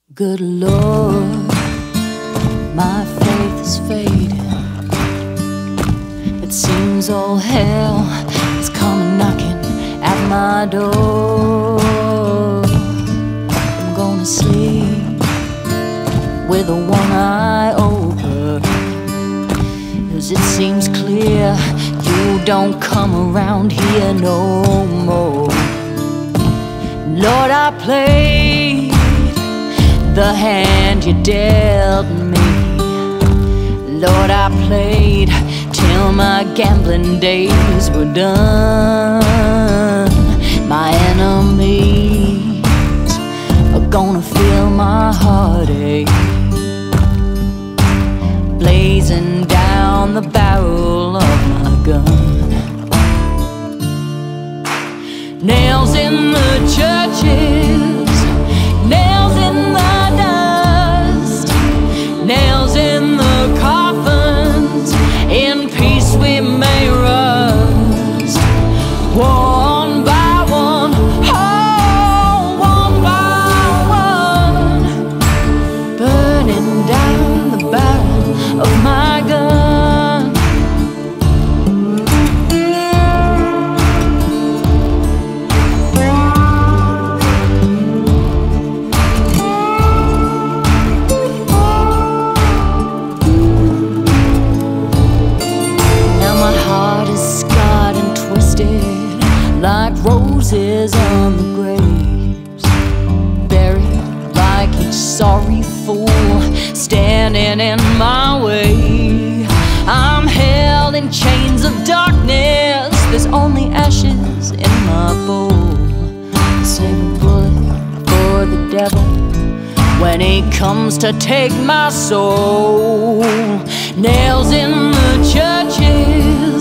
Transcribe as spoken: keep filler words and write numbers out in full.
Good Lord, my faith is fading. It seems all hell is coming knocking at my door. I'm gonna sleep with one eye open, 'cause it seems clear you don't come around here no more. Lord, I played the hand you dealt me. Lord, I played till my gambling days were done. My enemies are gonna feel my heartache blazing down the barrel of my gun. Nails in the churches, nails in the dust, nails in the coffins, in peace we may rust. One by one, oh, one by one, burning down the barrel of my gun. Like roses on the graves, buried like each sorry fool standing in my way. I'm held in chains of darkness, there's only ashes in my bowl. Save a bullet for the devil when he comes to take my soul. Nails in the churches,